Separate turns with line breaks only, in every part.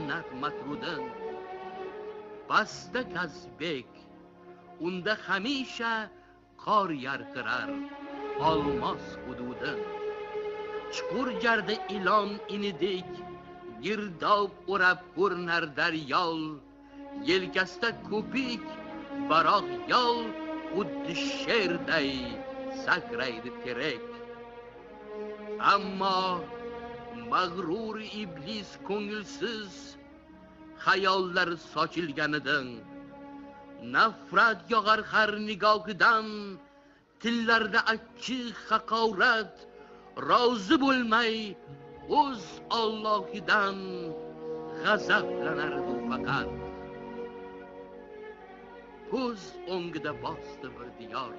minnat matrudin. Pastda Kazbek, unda hamisha qor yarqirar olmos hududin. Chuqur jarda ilon inidek girdob o'rab ko'rinar daryol, yelkasida ko'pik baroq yol xuddi sherday sakraydi terek. Ammo mag'rur iblis ko'ngilsiz xayollar sochilganidan, nafrat yog'ar har nigohidan, tillarda achchiq haqorat, rozi bo'lmay o'z Allohidan g'azablanar u faqat. Ko'z o'ngida bosdi bir diyor,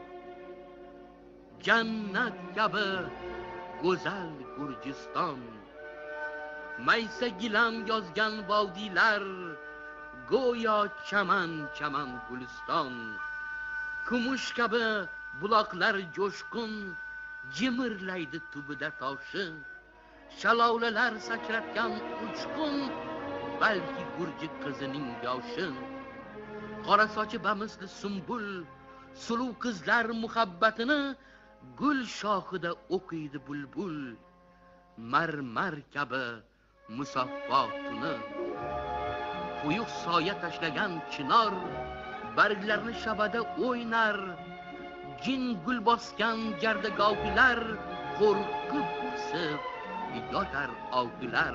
jannat kabi go'zal Gurjiston. Maysa gilam yozgan vodiylar, go'yo chaman guliston. Kumush kabi buloqlar jo'shqin, jimirlaydi tubida toshi. Shalovlalar sachratgan uchqun, balki Gurji qizining yoshi. Qora sochi bamisli sumbul, suluv qizlar muhabbatini gul shoxida o'qiydi bulbul. Marmar kabi musaffotini quyuq soya tashlagan chinor, barglarni shabada o'ynar. Jin gul bosgan jardagohlar, qo'rqib pisib yotar ovgular.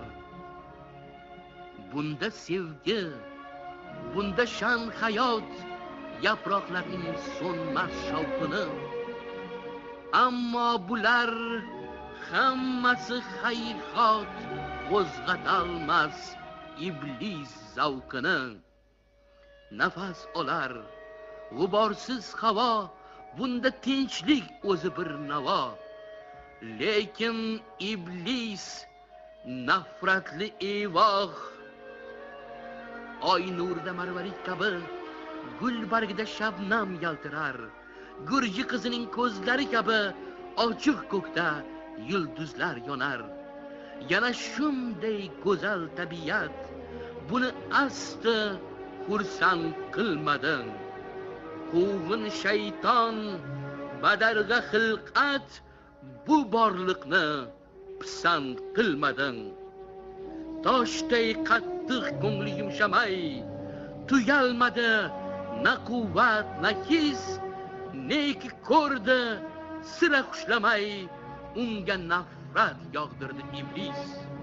Bunda sevgi, bunda shan hayot, yaproqlarning so'nmas shavqini. Ammo bular hammasi xayr-xot, qo'zg'atolmas iblis zavqini. Nafas olar g'uborsiz havo, bunda tinchlik o'zi bir navo. Lekin iblis nafratli evoh, oy nurida marvarid kabi gul bargida shabnam yaltirar. Gurji qizining ko'zlari kabi ochiq ko'kda yulduzlar yonar. Yana shunday go'zal tabiat buni asti xursand qilmading. Quvg'in shayton badarg'a xilqat, bu borliqni pisand qilmading. Toshday qattiq ko'ngli yumshamay, tuyalmadi na quvvat na his. Neki ko'rdi sira xushlamay, unga nafrat yog'dirdi iblis.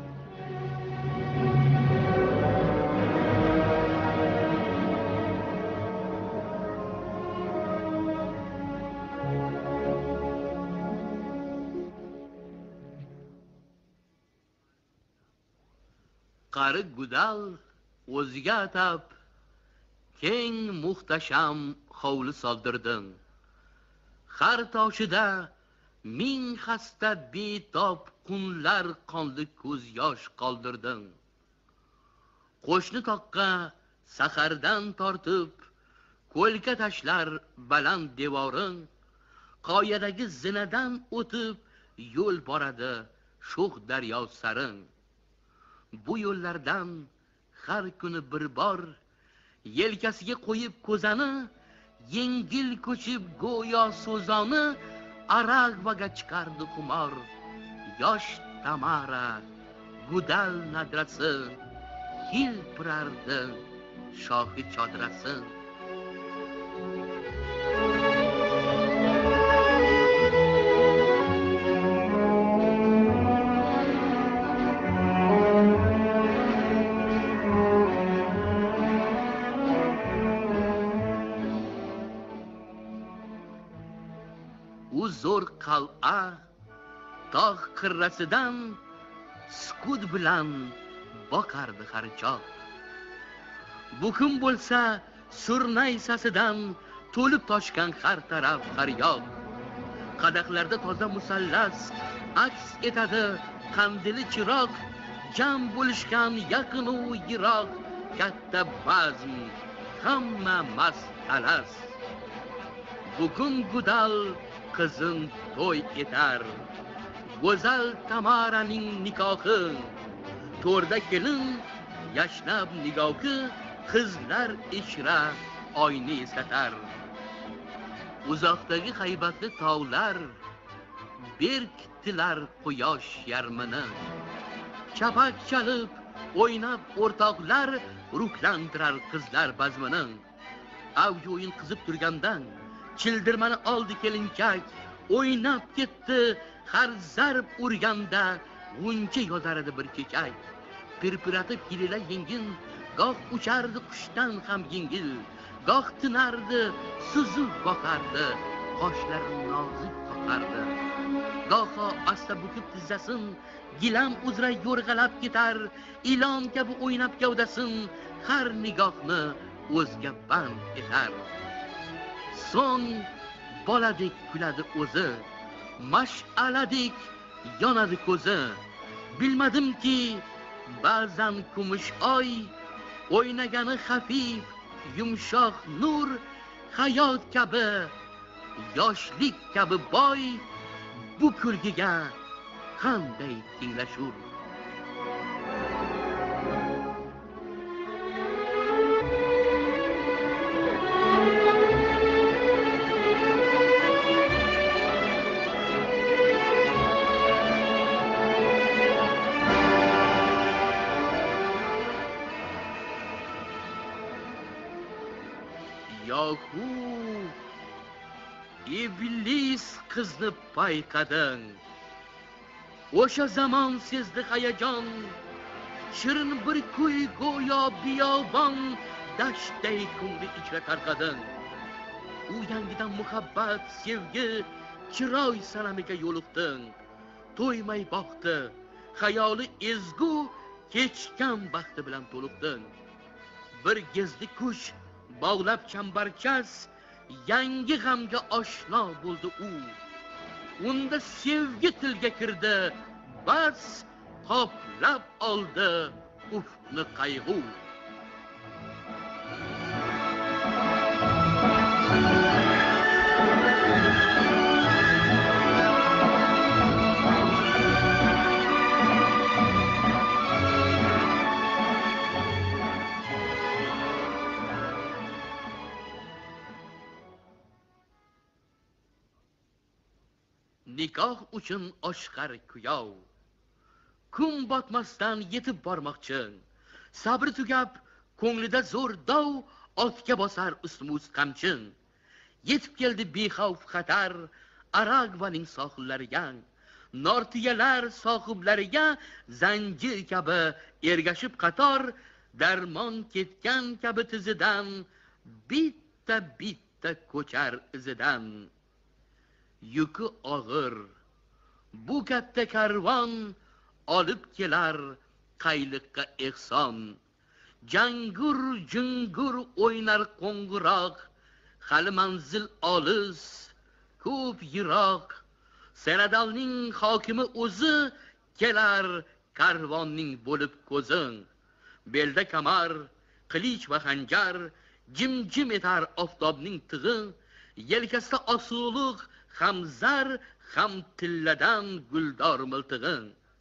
Qari Gudal o'ziga atab keng muhtasham hovli soldirding. Har toshida ming xasta betob qunlar qonli ko'z yosh qoldirding. Qo'shni toqqa sahardan tortib ko'lka tashlar baland devoring. Qoyadagi zinadan o'tib yo'l boradi sho'x daryo saring. Bu yo'llardan har kuni bir bor yelkasiga qo'yib ko'zani, yengil ko'chib go'yo so'zoni, Aragvaga chiqardi xumor. Yosh Tamara, Gudal nadrasi, hilpirardi shohi chodrasi. U zo'r qal'a tog' qirrasidan sukut bilan boqardi har choq. Bu kun bo'lsa surnay sasidan to'lib toshgan har taraf faryod. Qadaqlarda toza musallas aks etadi qandili chiroq. Jam bo'lishgan yaqin u yiroq, katta bazm hamma mast talas. Bugun Gudal qizin to'y etar, go'zal Tamaraning nikohi. To'rda kelin yashnab nigohi qizlar ichra oyni eslatar. Uzoqdagi haybatli tog'lar berkitdilar quyosh yarmini. Chapak chalib o'ynab o'rtoqlar ruhlantirar qizlar bazmini. Avj o'yin qizib turgandan childirmani oldi kelinchak, o'ynab ketdi har zarb urganda g'uncha yozar edi bir chechak. Pirpiratib kelilar yengil, goh uchardi qushdan ham yengil, goh tinardi suzib boqardi, qoshlari nozik qoqardi. Goho asta bukib tizzasin, gilam uzra yo'rg'alab ketar, ilon kabi o'ynab gavdasin, har nigohni o'zga band etar. So'ng boladek kuladi o'zi, mash'aladek yonadi ko'zi. Bilmadimki ba'zan kumush oy o'ynagani xafif yumshoq nur, hayot kabi yoshlik kabi boy bu kulgiga qanday tenglashur. Yahu iblis qizni payqading. O'sha zamon sezdi hayajon, shirin bir kuy go'yo biyobon dashtday ko'ngli ichra tarqading. U yangidan muhabbat, sevgi, chiroy salamiga yo'liqding. To'ymay boqdi, xayoli ezgu, kechgan baxti bilan to'liqding. Bir gezdi kuch bog'lab chambarchas, yangi g'amga oshno bo'ldi u. Unda sevgi tilga kirdi, bas qoplab oldi ufqni qayg'u. Nikoh uchun oshqar kuyov kun botmasdan yetib bormoqchi. Sabri tugab ko'nglida zo'r dov, otga bosar ustma-ust qamchin. Yetib keldi bexavf xatar Aragvaning sohillariga. Nortiyalar sohiblariga zanjir kabi ergashib qator, darmon ketgan kabi tizidan bitta bitta ko'char izidan. Yuki og'ir bu katta karvon olib kelar qayliqqa ehson. Jangur jungur o'ynar qo'ng'iroq, hali manzil olis ko'p yiroq. Senadalning hokimi o'zi kelar karvonning bo'lib ko'zi. Belda kamar, qilich va xanjar, jim-jim etar oftobning tig'i. Yelkasida osuliq ham zar, ham tilladan guldor miltig'i.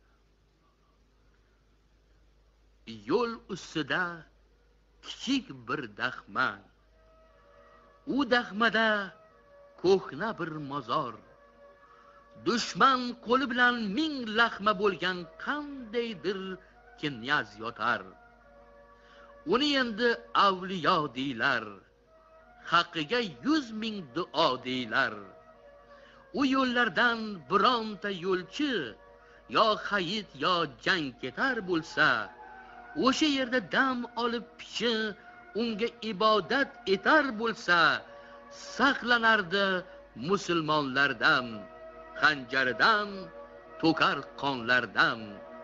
Yo'l ustida kichik bir daxma. U daxmada ko'hna bir mozor. Dushman qo'li bilan ming lahma bo'lgan qandaydir knyaz yotar. Uni endi avliyo deylar, haqqiga 100,000 duo deylar. U yo'llardan bironta yo'lchi yo hayit yo jang ketar bo'lsa, o'sha yerda dam olib pichi unga ibodat etar bo'lsa, saqlanardi musulmonlardan, xanjaridan, to'kar qonlardan.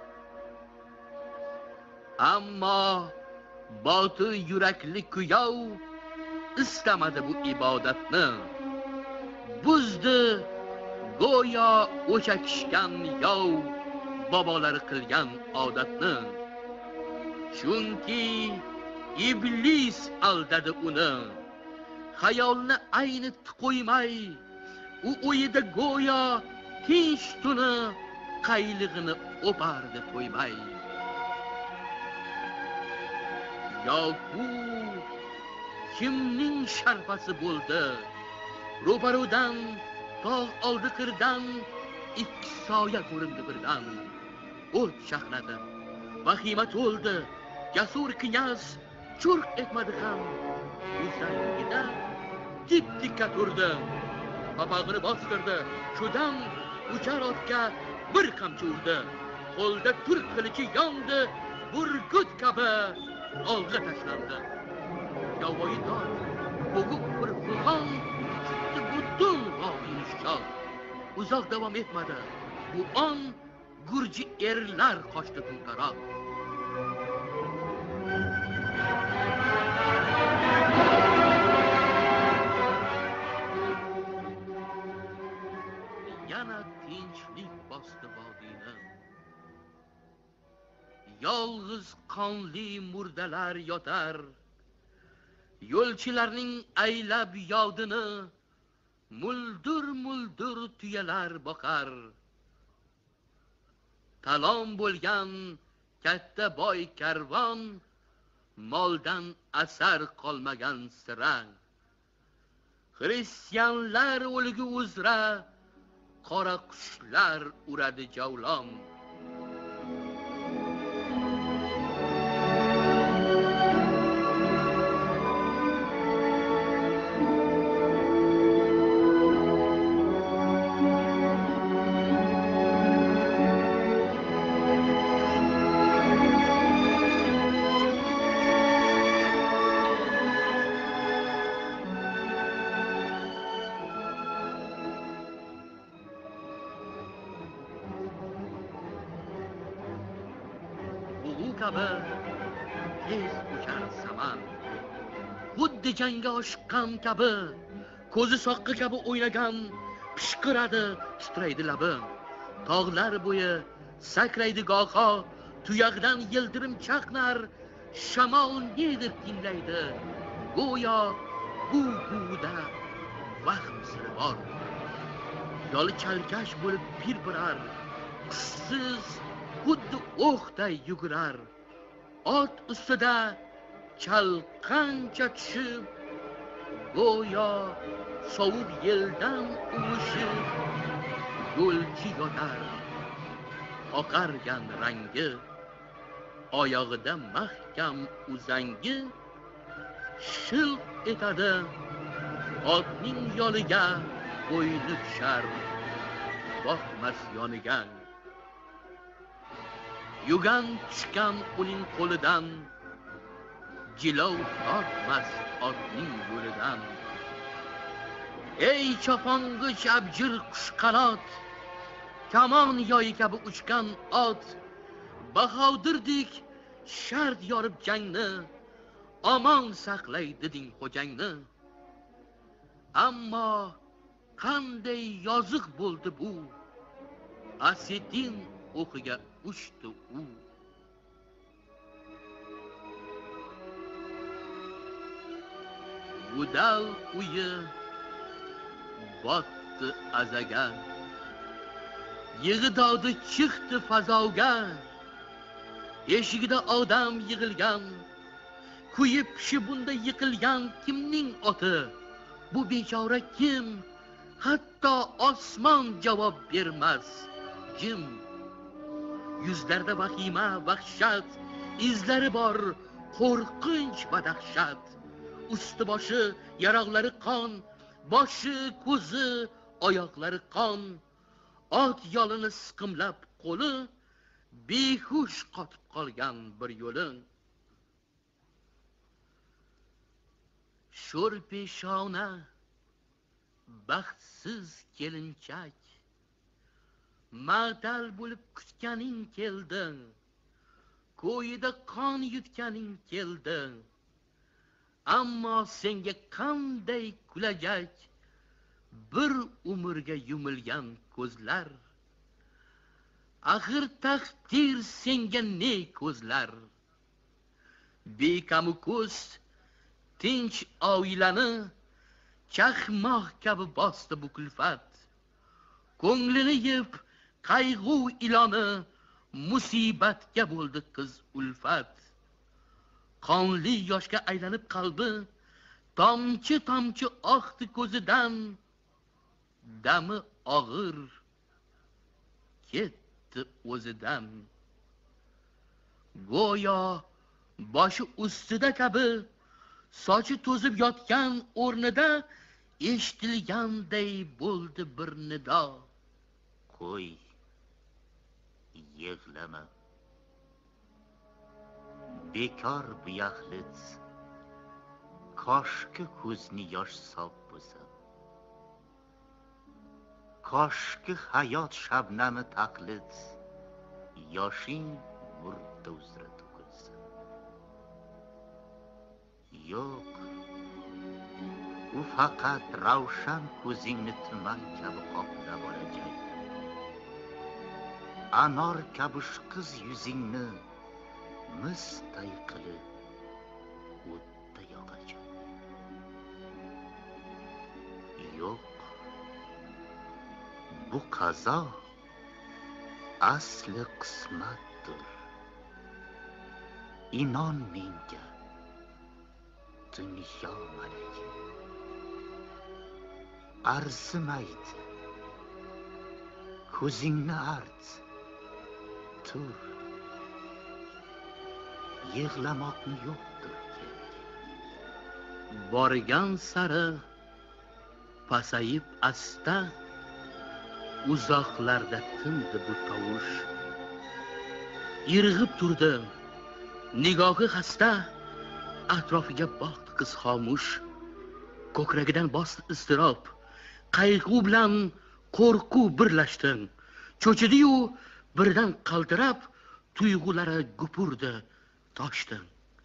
Ammo botir yurakli kuyov istamadi bu ibodatni. Buzdi go'yo o'chakishgan yov bobolari qilgan odatni. Chunki iblis aldadi uni. Xayolni ayni qo'ymay, u o'yida go'yo tinch tuni qaylig'ini o'pardi to'ymay. yo bu kimning sharpasi bo'ldi? Ro'barudan tog' oldi qirdan ikki soya ko'rindi birdan. O't chaqnadi, vahima to'ldi, jasur knyaz churq etmadi ham. Uzangida tik-tikka turdi, papag'ini bostirdi, shudan uchar otga bir qamchi urdi. Qo'lda turk qilichi yondi, burgut kabi olg'a tashlandi. Yovvoyi dod, bo'g'ib bir furg'on chiqdi butun voqeani shol. Uzoq davom etmadi. Bu on gurji erlar qochdi to'ntaroq. Yana tinchlik bosdi vodiyni. Yolg'iz qonli murdalar yotar. Yo'lchilarning aylab yodini muldur tuyalar boqar. Talon bo'lgan katta boy karvon, moldan asar qolmagan sira. Xristianlar o'ligi uzra qora qushlar uradi javlon. Kabi tez uchar saman, xuddi jangga oshiqqan kabi, ko'zi soqqi kabi o'ynagan, pishqiradi, titraydi labi. Tog'lar bo'yi sakraydi goho, tuyag'dan yildirim chaqnar, shamol nedir tinglaydi, go'yo bu-buda vahm siri bor. Yoli chalkash bo'lib pirpirar, qushsiz xuddi o'qday yugurar. Ot ustida chalqancha tushib, go'yo sovuq yeldan uvishib, yo'lchi yotar. Oqargan rangi, oyog'ida mahkam uzangi, shilq etadi, otning yoliga bo'yni tushar, boqmas yoniga. Yugan tushgan uning qo'lidan, jilov tortmas otning yo'lidan. Ey chopong'ich abjir qushqanot, kamon yoyi kabi uchgan ot, bahodirdek shart yorib jangni, omon saqlay deding xo'jangni. Ammo qanday yoziq bo'ldi bu, asetin o'qiga uchdi u. Gudal uyi botdi azaga, yig'idodi chiqdi fazoga. Eshigida odam yig'ilgan, kuyib pishi bunda yiqilgan kimning oti? Bu bechora kim? Hatto osmon javob bermas, jim. Yuzlarda vahima, vahshat, izlari bor, qo'rqinch va dahshat. Usti boshi yaroqlari qon, boshi, ko'zi, oyoqlari qon. Ot yolini siqimlab qo'li, behush qotib qolgan bir yo'li. Sho'r peshona, baxtsiz kelinchak, ma'tal bo'lib kutganing keldi, ko'yida qon yutganing keldi. Ammo senga qanday kulajak, bir umrga yumilgan ko'zlar. Axir taqdir senga ne ko'zlar? Bekamu ko'z tinch oilani chaqmoq kabi bosdi bu kulfat. Ko'nglini yeb qayg'u iloni, musibatga bo'ldi qiz ulfat. qonli yoshga aylanib qalbi, tomchi tomchi oqdi ko'zidan, dami og'ir ketdi o'zidan. Go'yo boshi ustida kabi, sochi to'zib yotgan o'rnida eshitilganday bo'ldi bir nido.
Qo'y, yig'lama. Bekor bu yaxlit, koshki ko'zni yosh sob bo'lsa. Koshki hayot shabnami taqlid, yoshing murda uzra to'kilsa. Yo'q, u faqat ravshan ko'zingni tuman kabi qoplab olajak. Anor kabi qiz yuzingni misday qilib o'tda yoqajak. Yo'q, bu qazo asli qismatdir. Inon menga, dunyo malaki. Arzimaydi, ko'zingni art, tur. Yig'lamoqni yo'qdir kerak.
Borgan sari pasayib asta, uzoqlarda tindi bu tovush. Irg'ib turdi, nigohi xasta, atrofiga boqdi qiz xomush. Ko'kragidan bosdi iztirob, qayg'u bilan qo'rquv birlashdi. Cho'chidi-yu birdan qaltirab, tuyg'ulari gupurdi, toshdi.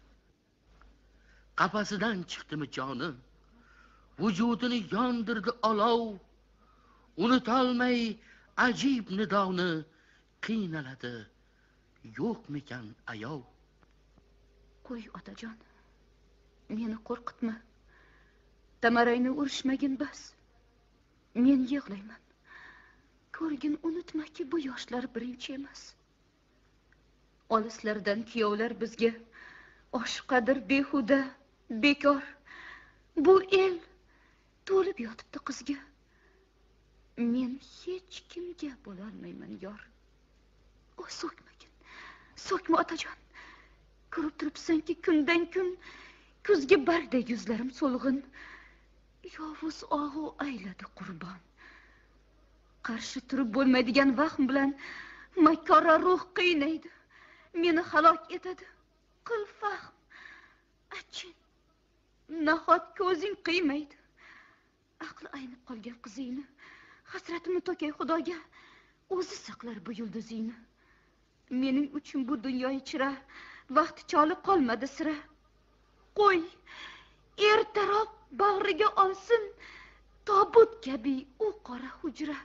Qafasidan chiqdimi joni, vujudini yondirdi olov. Unutolmay ajib nidoni qiynaladi, yo'qmikan ayov.
Qo'y otajon, meni qo'rqitma. Tamarayni urishmagin bas. Men yig'layman. Ko'rgin unutmaki bu yoshlar birinchi emas. Olislardan kuyovlar bizga oshqadir behuda, bekor. Bu el to'lib yotibdi qizga. Men hech kimga bo'lolmayman yor. O so'kmagin. So'kma otajon. Ko'rib turibsanki kundan kun kuzgi bardek yuzlarim so'lg'in. Yovuz og'u ayladi qurbon. Qarshi turib bo'lmaydigan vahm bilan makkora ruh qiynaydi. Meni halok etadi. Qil fahm. Achin. Nahot ko'zing qiymaydi. Aqli aynib qolgan qizingni, hasratimni to'kay Xudoga, o'zi saqlar bu yulduzingni. Mening uchun bu dunyo ichra vaqt choli qolmadi sira. Qo'y, ertaroq bag'riga olsin tobut kabi u qora hujra.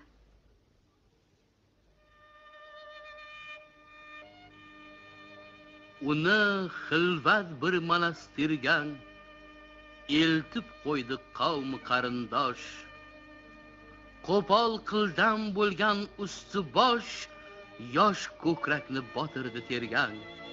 Uni xilvat bir monastirga eltib qo'ydi qavmi qarindosh. Qo'pol qildan bo'lgan usti bosh, yosh ko'krakni botirdi tergan.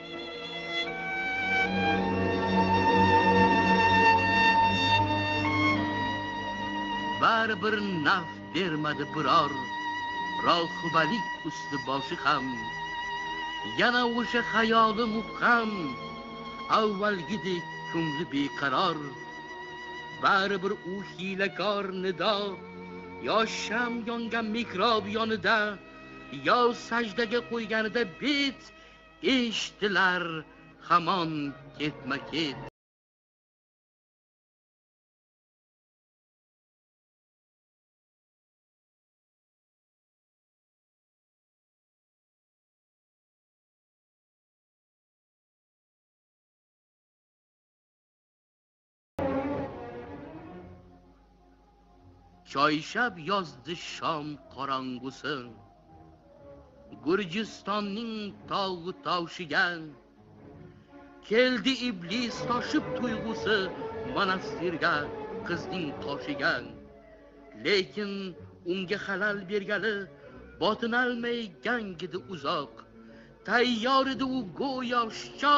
Baribir naf bermadi biror, rohibalik usti boshi ham. Yana o'sha xayoli muhkam, avvalgidek ko'ngli beqaror. Baribir u hiylakor nido, yo sham yongan mikrob yonida, yo sajdaga qo'yganida bet eshitilar hamon ketma-ket. Choyshab yozdi shom qorong'usi, Gurjistonning tog'u tavshiga. Keldi iblis toshib tuyg'usi monastirga, qizning toshiga. Lekin unga xalal bergali botinalmay gangidi uzoq. Tayyor edi u go'yo shoh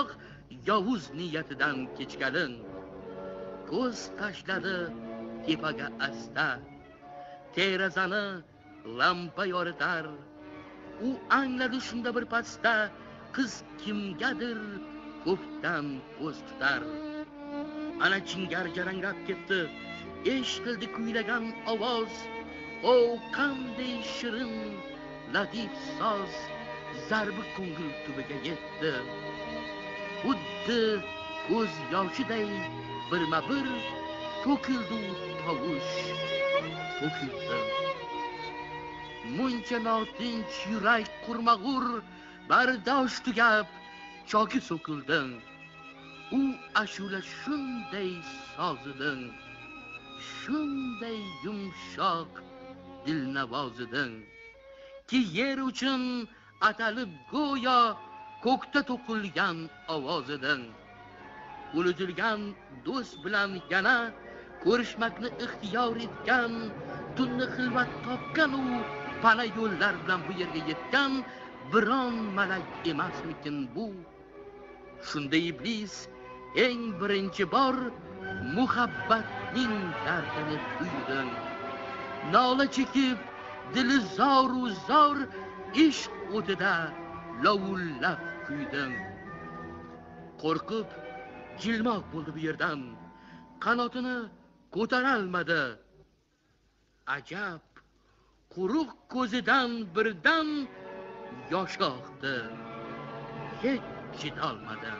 yovuz niyatidan kechgalin. Ko'z tashladi tepaga asta, terazani lampa yoritar. U angladi shunda bir pasda, qiz kimgadir ko'pdan ko'z tutar. Ana chingar jaranglab ketdi, eshitildi kuylagan ovoz. O qanday shirin latif soz, zarbi ko'ngil tubiga yetdi. Xuddi ko'z yoshiday birma-bir to'kildi tovush, to'kildi. Muncha notinch yurak qurmag'ur bardosh tugab choki so'kildi. U ashula shunday sozidim, shunday yumshoq dilnavozidim ki yer uchun atalib go'yo ko'kda to'qilgan ovozidim. Unutilgan do'st bilan yana ko'rishmakni ixtiyor etgan, tunni xilvat topgan u pana yo'llar bilan bu yerga yetgan biron malak emasmikin bu? Shunda iblis eng birinchi bor muhabbatning dardini tuydi. Nola chekib dili zoru zor ishq o'tida lovullab kuydi. Qo'rqib jilmoq bo'ldi bu yerdan, qanotini ko'tarolmadi. Ajab, quruq ko'zidan birdan yosh oqdi, hech chidolmadi.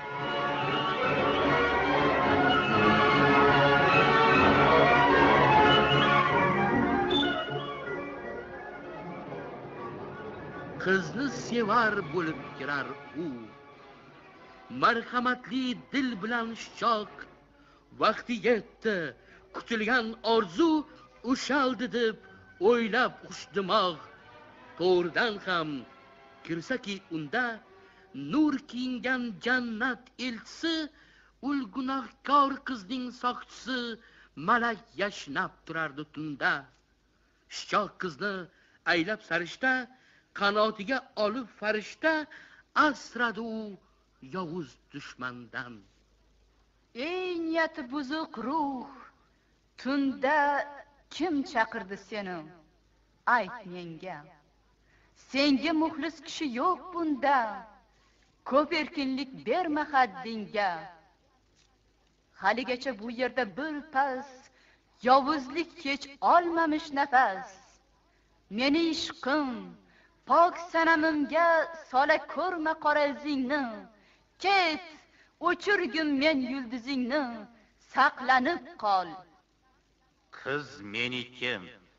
Qizni sevar bo'lib kirar u, marhamatli dil bilan shoq. Vaqti yetdi, kutilgan orzu ushaldi deb o'ylab xushdimog'. To'g'ridan ham kirsaki unda nur kiyingan jannat elchisi, ul gunohkor qizning soqchisi malak yashnab turardi tunda. Shoh qizni aylab sarishta, qanotiga olib farishta asradi u yovuz dushmandan.
Ey niyati buzuq ruh, tunda kim chaqirdi seni? Ayt menga. Senga muxlis kishi yo'q bunda. Ko'p erkinlik berma haddingga. Haligacha bu yerda bir pas yovuzlik kech olmamish nafas. Meni ishqim, pok sanamimga sola ko'rma qora izingni. Ket, o'chirgin men yulduzingni, saqlanib qol.
Qiz menikim.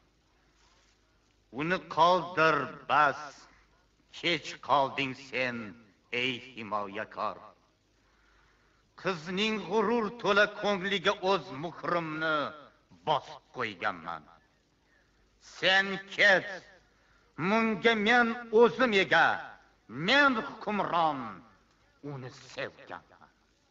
Uni qoldir bas. Kech qolding sen, ey himoyakor. Qizning g'urur to'la ko'ngliga o'z muhrimni bosib qo'yganman. Sen ket, munga men o'zim ega, men hukmron, uni sevganman.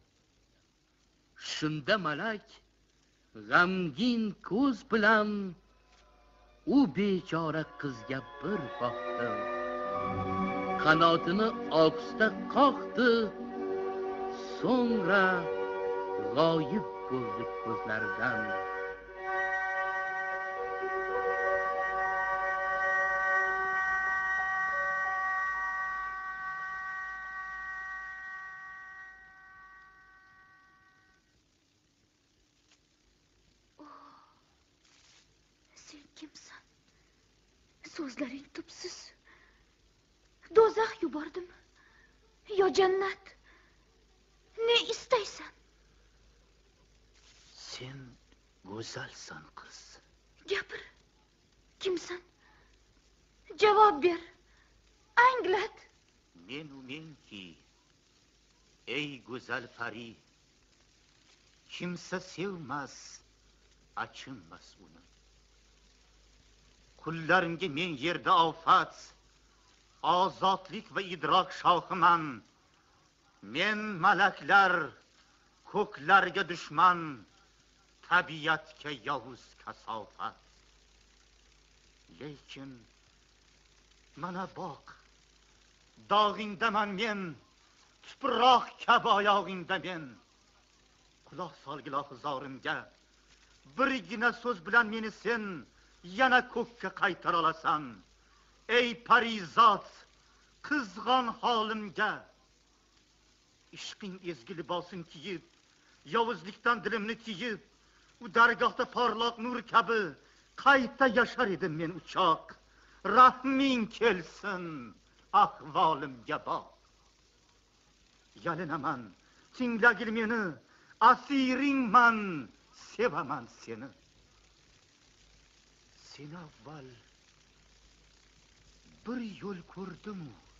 Shunda malak g'amgin ko'z bilan u bechora qizga bir boqdi. Qanotini ohista qoqdi, so'ngra g'oyib bo'ldi ko'zlaridan.
Sen kimsan? So'zlaring tubsiz. Do'zax yubordim yo jannat? Ne istaysan?
Sen go'zalsan qiz.
Gapir. Kimsan? Javob ber. Anglat.
Menki, ey go'zal pari, kimsa sevmas, achinmas uni. Qullarimga men yerda ofat, ozodlik va idrok shohiman. Men malaklar, ko'klarga dushman, tabiatga yovuz kasofat. Lekin mana boq, dog'ingdaman men, tuproq kabi oyog'ingda men quloq solgila huzorimga. Birgina so'z bilan meni sen yana ko'kka qaytara olasan. Ey parizot, qizg'on holimga. Ishqing ezgi libosin kiyib, yovuzlikdan dilimni tiyib, u dargohda porloq nur kabi qayta yashar edim men uchoq. Rahming kelsin, ahvolimga boq. Yalinaman, tinglagil meni, asiringman, sevaman seni. Seni avval bir yo'l ko'rdim,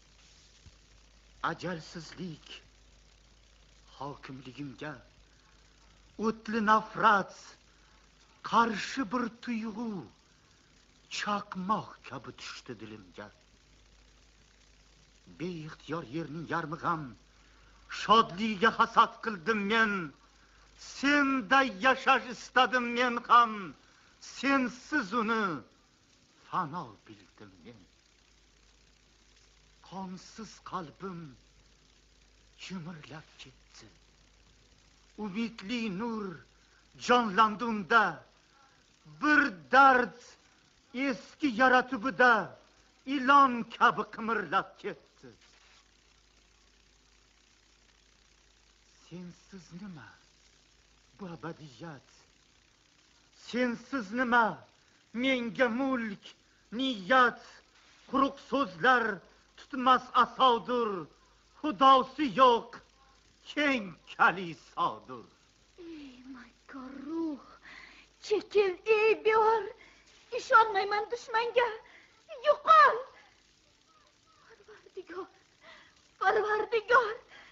ajalsizlik hokimligimga. O'tli nafrat, qarshi bir tuyg'u, chaqmoq kabi tushdi dilimga. Beixtiyor yerning yarmi g'am, shodligiga hasad qildim men. Senda yashash istadim men ham, sensiz uni fano bildim men. Qonsiz qalbim jimirlab ketdi. Umidli nur jonlandi unda. Bir dard eski yara tubida ilon kabi qimirlab ketdi. Sensiz nima bu abadiyat? Sensiz nima menga mulk, niyat? Quruq so'zlar tutmas asovdur, xudosi yo'q, keng kalisodur.
Ey makkor ruh, chekil ey beor, ishonmayman dushmanga, yo'qol. Parvardigor, Parvardigor.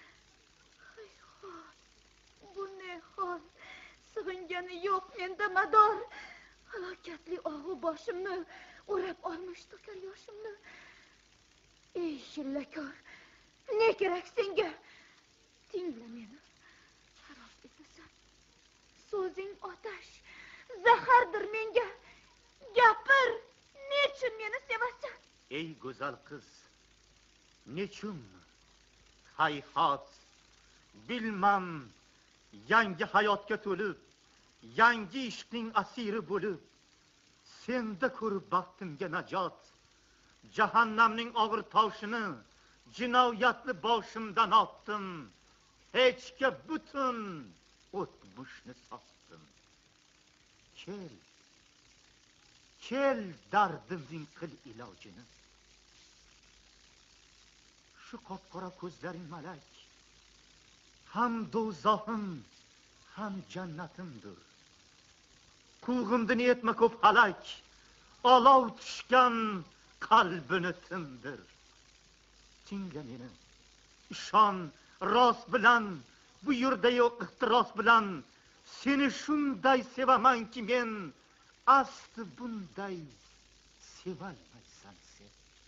Bu ne hol? Sig'ingani yo'q menda mador. Halokatli og'u boshimni o'rab olmish to'kar yoshimni. Ey shillakor, ne kerak senga? Tingla meni, xarob etasan. So'zing otash, zahardir menga. Gapir, nechun meni sevasan?
Ey go'zal qiz, nechun? Hayhot, bilmam. Yangi hayotga to'lib, yangi ishqning asiri bo'lib, senda ko'rib baxtimga najot. Jahannamning og'ir toshini jinoyatli boshimdan otdim. Hechga butun o'tmishni sotdim. Kel, kel dardimning qil ilojini. Shu qop-qora ko'zlaring malak, ham do'zaxim, ham jannatimdir. Quvg'imdin etma ko'p halak, olov tushgan qalbini tindir. Tingla meni, ishon rost bilan, bu yerda yo'q ixtiros bilan. Seni shunday sevamanki men, asli bunday sevalmaysan sen.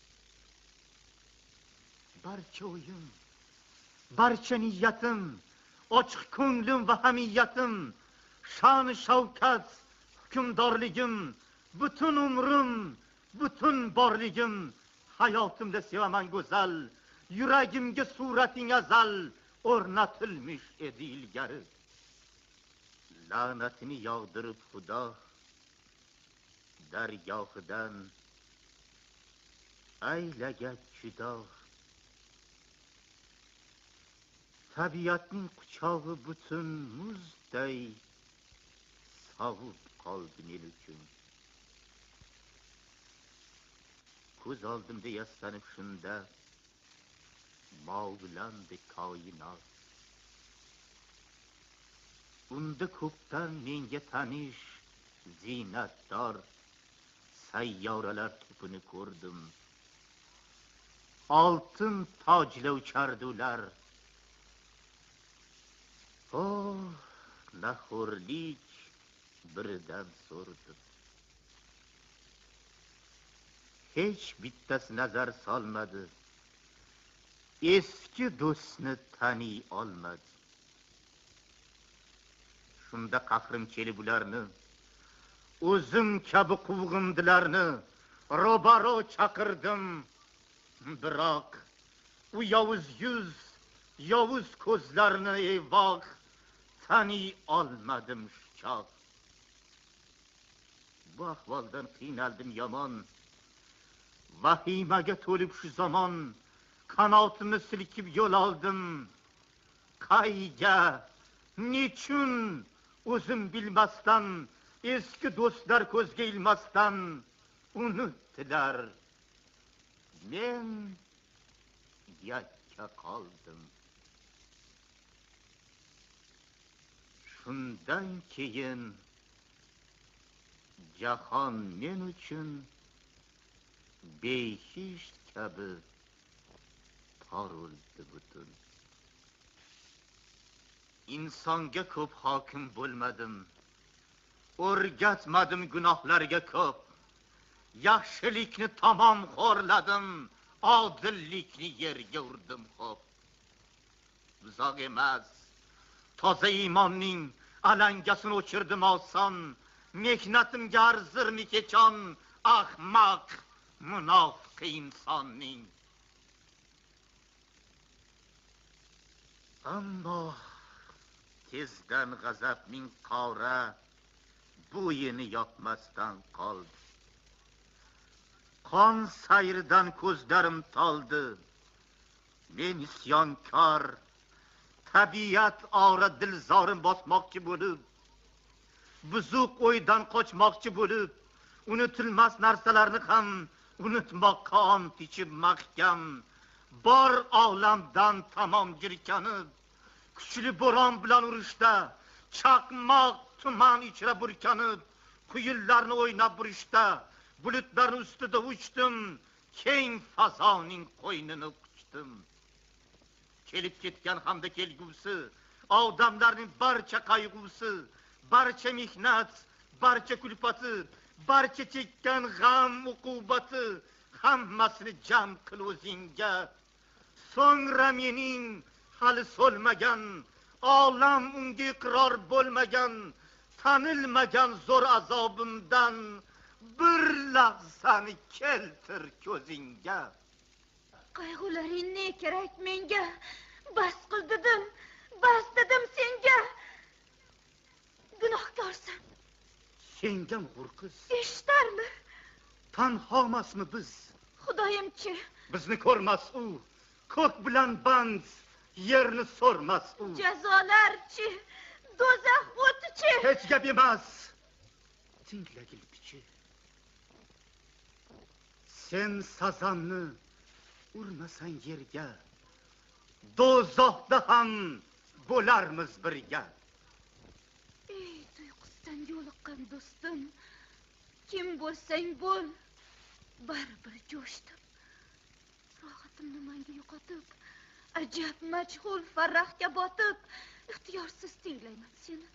Barcha o'yim, barcha niyatim, ochiq ko'nglim va hamiyatim, sha'ni shavkat, hukmdorligim, butun umrim, butun borligim, hayotimda sevaman go'zal. Yuragimga surating azal o'rnatilmish edi ilgari. La'natini yog'dirib Xudo dargohidan aylagach judo. Tabiatning quchog'i butun muzday sovib qoldi men uchun. Ko'z oldimda yastanib shunda mavlandi koinot. Unda ko'kdan menga tanish zinatdor sayyoralar to'pini ko'rdim. Oltin tojla uchardi ular. Oh, nahurlik birdan so'rdim. Hech bittasi nazar solmadi. Eski do'stni taniy olmadi. Shunda qahrim kelib ularni, o'zim kabi quvg'indilarni ro'baro chaqirdim. Biroq u yovuz yuz Yavuz ko'zlarini eyvoh taniy olmadim shoh. Bu ahvoldan qiynaldim yomon. Vahimaga to'lib shu zamon qanotimni silkib yo'l oldim. Qayga, nechun o'zim bilmasdan, eski do'stlar ko'zga ilmasdan unutdilar. Men yakka qoldim. Shundan keyin jahon men uchun behisht kabi toruldi butun. İnsonga ko'p hokim bo'lmadim, o'rgatmadim gunohlarga ko'p. Yaxshilikni tamom xo'rladim, odillikni yerga urdim xo'p. Uzoq emas, toza iymonning alangasini o'chirdim oson. Mehnatimga arzirmi kechon, ahmaq, munofiq insonning. Ammo tezdan g'azabning qora bo'yini yopmasdan qoldi. Qon sayridan ko'zlarim toldi. Men isyonkor, tabiat ora dilzorim bosmoqchi bo'lib, buzuq o'ydan qochmoqchi bo'lib, unutilmas narsalarni ham unutmoqqa ont ichib mahkam, bor olamdan tamom jirkanib, kuchli bo'ron bilan urushda, chaqmoq tuman ichra burkanib, quyunlarni o'ynab burishda, bulutlarning ustida uchdim, keng fazoning qo'ynini quchdim. Kelib ketgan hamda kelgusi, odamlarning barcha qayg'usi, barcha mehnat, barcha kulfati, barcha chekkan g'am uqubati, hammasini jam qil o'zingga. So'ngra mening hali so'lmagan, olam unga iqror bo'lmagan, tanilmagan zo'r azobimdan bir lahzani keltir ko'zingga.
Qayg'ularing ne kerak menga? Bas qil dedim, bas dedim senga. Gunohkorsan.
Sengam hurqiz.
Eshitarmi?
Tanhomasmi biz?
Xudoyimchi.
Bizni ko'rmas u, ko'k bilan band, yerni so'rmas u.
Jazolarchi, do'zax o'tichi.
Hech gap emas. Tinglagil pichi. Sen sazanni urmasang yerga, do'zaxda ham bo'larmiz birga.
Ey tuyqusdan yo'liqqan do'stim, kim bo'lsang bo'l, baribir jo'shdim. Rohatimni manga yo'qotib, ajab majhul farahga botib, ixtiyorsiz tinglayman seni.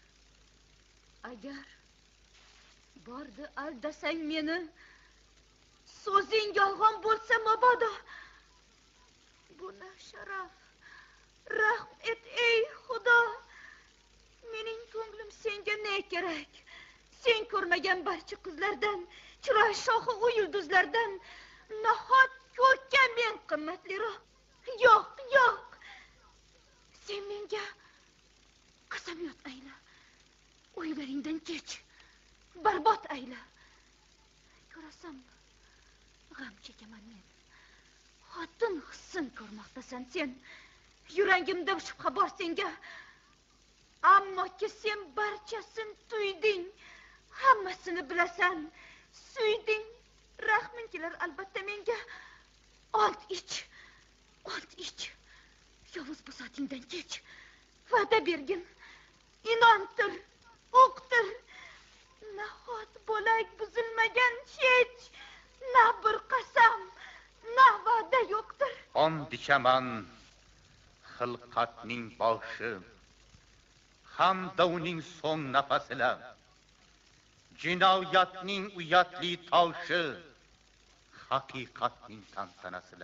Agar bordi aldasang meni, so'zing yolg'on bo'lsa mabodo, buna sharaf, rahm et ey Xudo. Mening ko'nglim senga ne kerak? Sen ko'rmagan barcha qizlardan, chiroy shohi u yulduzlardan nahot ko'kka men qimmatliroq. Yo'q, yo'q. Sen menga qasamyod ayla. O'ylaringdan kech, barbod ayla. Ko'rasanmi? G'am chekaman men. Xotin hissin ko'rmoqdasan sen. Yuragimda shubha bor senga. Ammo ki sen barchasini tuyding, hammasini bilasan, suyding. Rahming kelar albatta menga. Olt ich, olt ich. Yovuz busotingdan kech. Va'da bergin, inontir, o'qtir. Nahot bo'lak buzilmagan hech na bir qasam, na va'da yo'qdir.
And ichaman xilqatning boshi, hamda uning so'ng nafasila, jinoyatning uyatli toshi, haqiqatning tantanasila.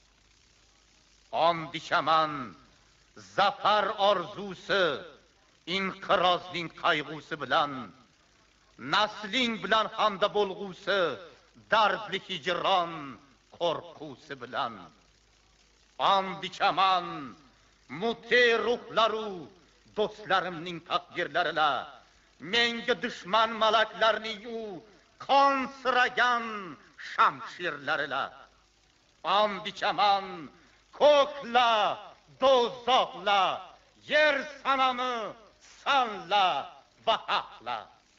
And ichaman zafar orzusi, inqirozning qayg'usi bilan, nasling bilan hamda bo'lg'usi, dardli hijron qo'rqusi bilan. And ichaman mute ruhlaru do'stlarimning taqdirlarila menga dushman malaklarning qon siragan shamshirlarila am bichaman ko'kla do'zaxla yer sanami sanla va haqla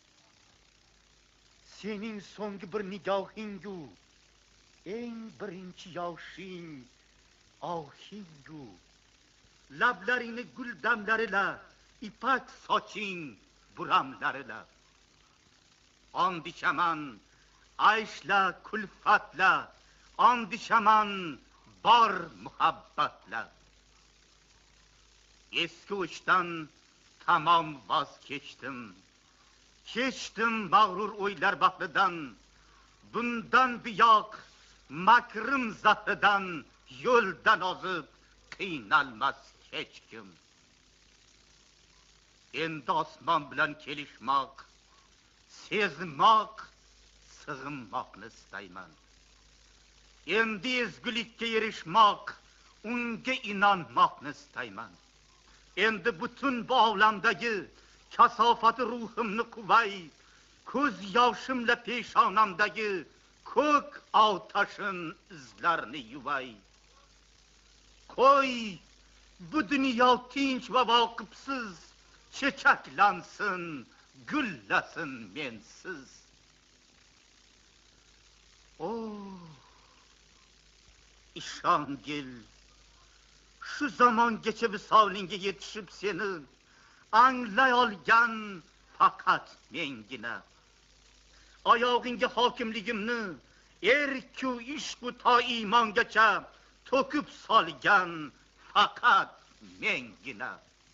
sening so'nggi bir nigohingu eng birinchi yoshing ohingu lablaringni gul damlarila ipak soching buramlarila and ichaman ayshla kulfatla and ichaman bor muhabbatla eski o'chdan tamom voz kechdim mag'rur o'ylar bahridan bundan buyoq makrim zahridan yo'ldan ozib qiynalmas hech kim endi osmon bilan kelishmoq sezmoq sig'inmoqni istayman endi ezgulikka erishmoq unga inonmoqni istayman endi butun bu olamdagi kasofati ruhimni quvay ko'z yoshimla peshonamdagi ko'k otashin izlarni yuvay qo'y bu dunyo tinch va voqifsiz chechaklansin gullasin mensiz o ishongil shu zamongacha visolingga yetishib seni anglay olgan faqat mengina oyog'ingga hokimligimni erku ishqu to iymongacha to'kib solgan faqat mengina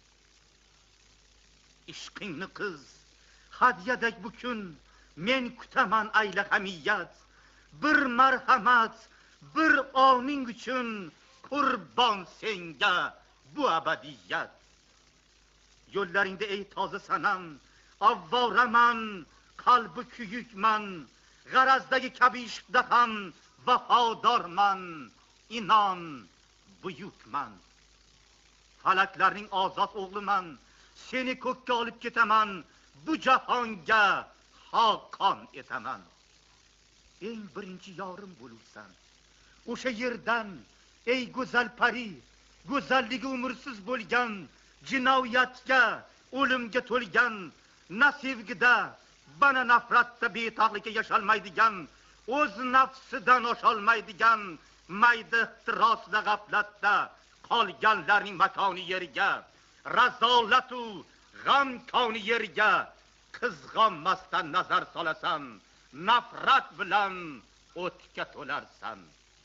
ishqingni qiz hadyadak bu kun men kutaman ayla hamiyat bir marhamat bir oning uchun qurbon senga bu abadiyat yo'llaringda ey toza sanam avvoraman qalbi kuyukman g'arazdagi kabi ishqda ham vafodorman inon buyukman falaklarning ozod o'g'liman seni ko'kka olib ketaman bu jahonga xoqon etaman eng birinchi yorim bo'lursan o'sha yerdan ey go'zal pari go'zalligi umrsiz bo'lgan jinoyatga o'limga to'lgan na sevgida bana nafratda betaqlikka yasholmaydigan o'z nafsidan osholmaydigan mayda ixtirosda g'aflatda qolganlarning makoni yeriga razolatu g'am koni yeriga qizg'onmasdan nazar solasan nafrat bilan o'tga to'larsan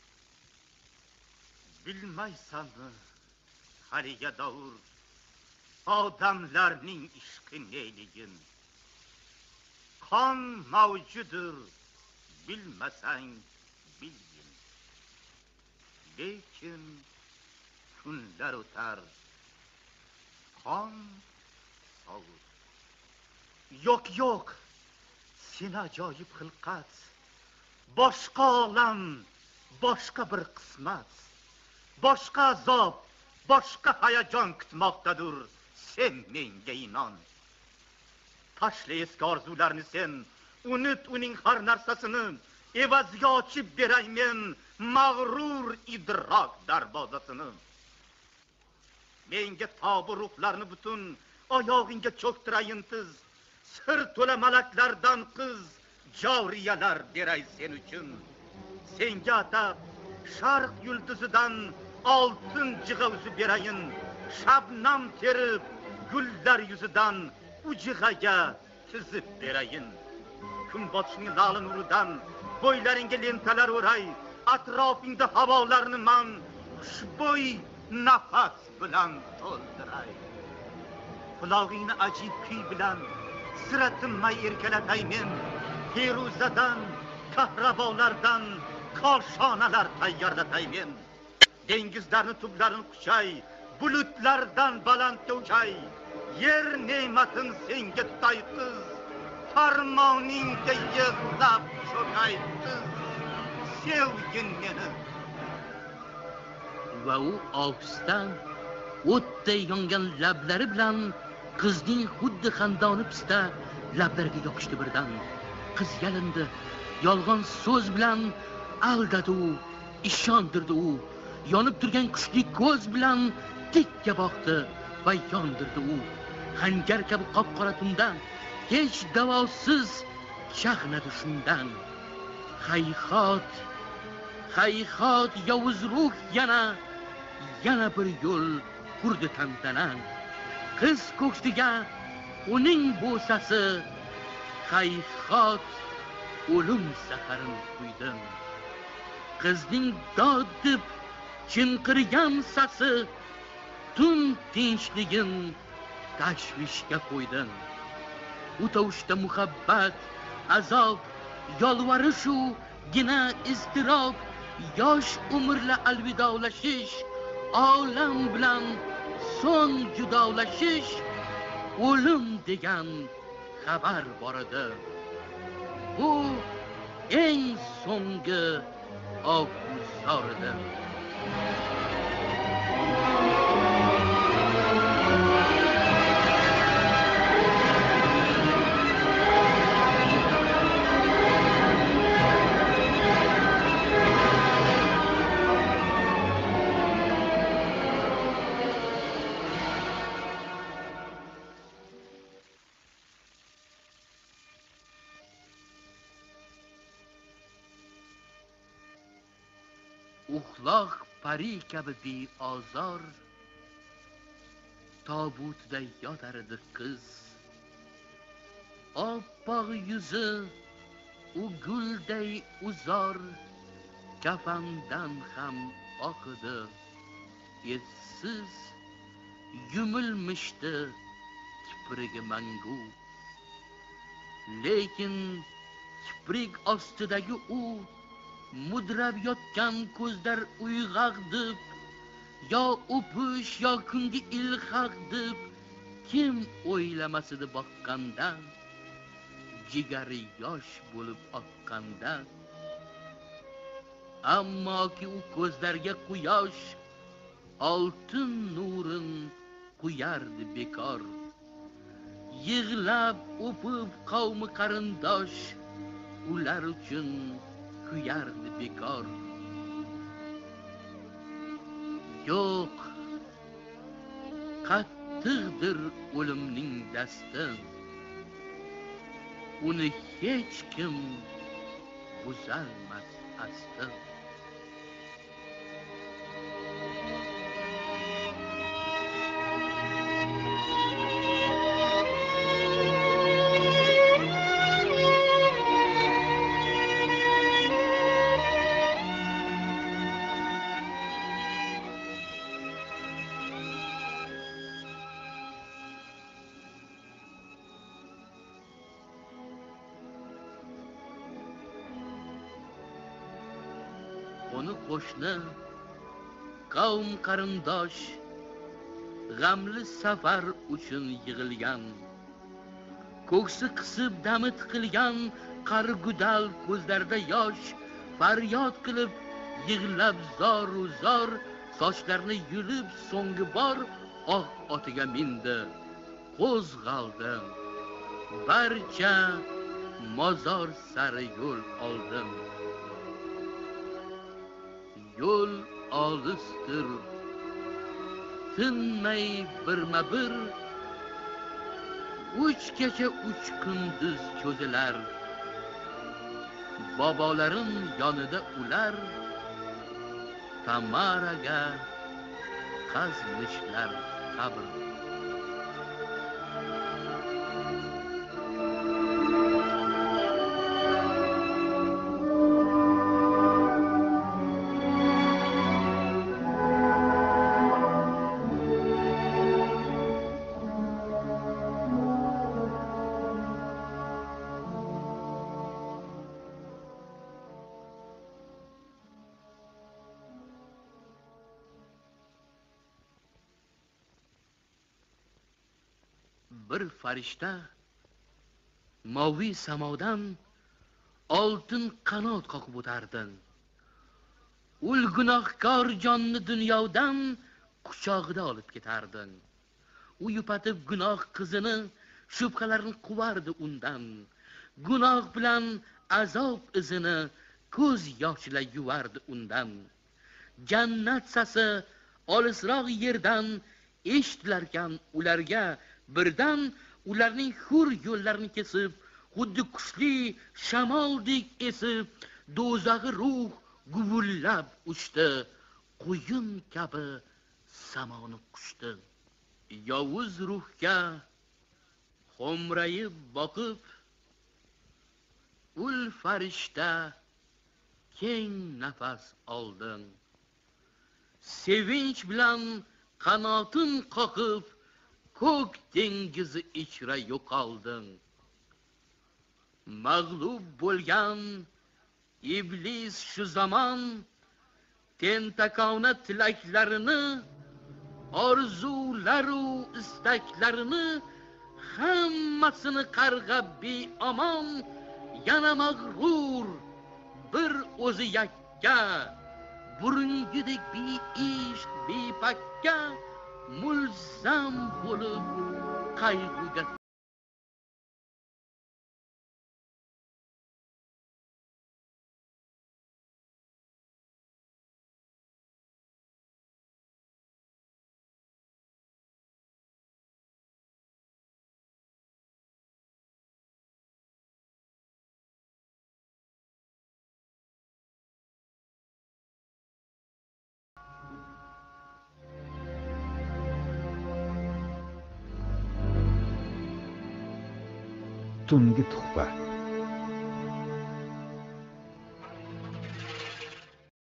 bilmaysanmi haliga davr odamlarning ishqi neyligin qon mavjudur bilmasang bilgin lekin kunlar o'tar qon sovur yo'q sen ajoyib xilqat boshqa olam boshqa bir qismat boshqa azob boshqa hayajon kutmoqdadir sen menga inon tashla eski orzularni sen unut uning har narsasini evaziga ochib beray men mag'rur idrok darvozasini menga tobi ruhlarni butun oyog'ingga cho'ktirayin tiz sir to'la malaklardan qiz joriyalar beray sen uchun senga atab sharq yulduzidan oltin jig'a uzib berayin shabnam terib gullar yuzidan ujig'aga tizib berayin kunbotishning la'li nuridan bo'ylaringga lentalar o'ray atrofingda havolarni man xushbo'y nafas bilan to'ldiray qulog'ingni ajib kuy bilan sira tinmay erkalatay men feruzadan kahrabolardan koshonalar tayyorlatay men dengizlarni tublarini quchay bulutlardan balandga uchay yer ne'matin senga tutay qiz farmoningga yig'lab cho'kay qiz sevgin meni
va u ohista o'tday yongan lablari bilan qizning xuddi xandoni pista lablariga yopishdi birdan. Qiz yalindi, yolg'on so'z bilan aldadi u, ishondirdi u. Yonib turgan kuchli ko'z bilan tikka boqdi va yondirdi u. Hangar kabi qop-qora tundan hech davosiz chaqnadi shundan. Hayhot, hayhot yovuz ruh yana bir yo'l qurdi tantana. Qiz ko'ksiga uning bo'sasi hayhot o'lim saharin quydi. Qizning dod deb chinqirgan sasi tun tinchligin tashvishga qo'ydi. U tovushda muhabbat, azob, yolvorishu gina iztirob, yosh umrla alvidolashish, olam bilan so'ng judolashish, o'lim degan xabar bor edi. Bu eng so'nggi og'uzor edi. Uxloq pari kabi beozor tobutda yotar edi qiz. Oppoq yuzi u gulday uzor, kafandan ham oq edi. Etsiz yumilmishdi kiprigi mangu. Lekin kiprik ostidagi u mudrab yotgan ko'zlar uyg'oq deb, yo o'pish yo kungi ilhaq deb kim o'ylamasidi boqqanda, jigari yosh bo'lib oqqanda. Ammoki u ko'zlarga quyosh oltin nurin quyardi bekor. Yig'lab o'pib qavmi qarindosh ular uchun kuyardi bekor. Yo'q, qattiqdir o'limning dasti, uni hech kim buzolmas asti. Onu qo'shni, qavm qarindosh, g'amli safar uchun yig'ilgan. Ko'ksi qisib dami tiqilgan qargudal ko'zlarda yosh, faryod qilib yig'lab zor-u zor, sochlarini yulib so'nggi bor oq otiga mindi, qo'zg'aldi. Barcha mozor sari yo'l oldim. Yo'l olisdir, tinmay birma-bir, 3 kecha 3 kunduz cho'zilar. Bobolarim yonida ular Tamaraga qazmishlar qabr. Bir farishta moviy samodan oltin qanot qoqib o'tardi. Ul gunohkor jonni dunyodan quchog'ida olib ketarding. U yupatib gunoh qizini, shubhalarni quvardi undan. Gunoh bilan azob izini ko'z yoshla yuvardi undan. Jannat sasi olisroq yerdan eshitilarkan ularga, birdan ularning hur yo'llarini kesib, xuddi kuchli shamoldek esib, do'zaxi ruh guvullab uchdi, quyun kabi samoni quchdi. Yovuz ruhga xo'mrayib boqib, ul farishta keng nafas olding. Sevinch bilan qanotin qoqib, ko'k dengizi ichra yo'qolding. Mag'lub bo'lgan iblis shu zamon tentakona tilaklarini, orzularu istaklarini hammasini qarg'ab beomon, yana mag'rur bir o'zi yakka, burungidek beish bepakka mulzam bo'lib qayg'uga
tungi tuhfa.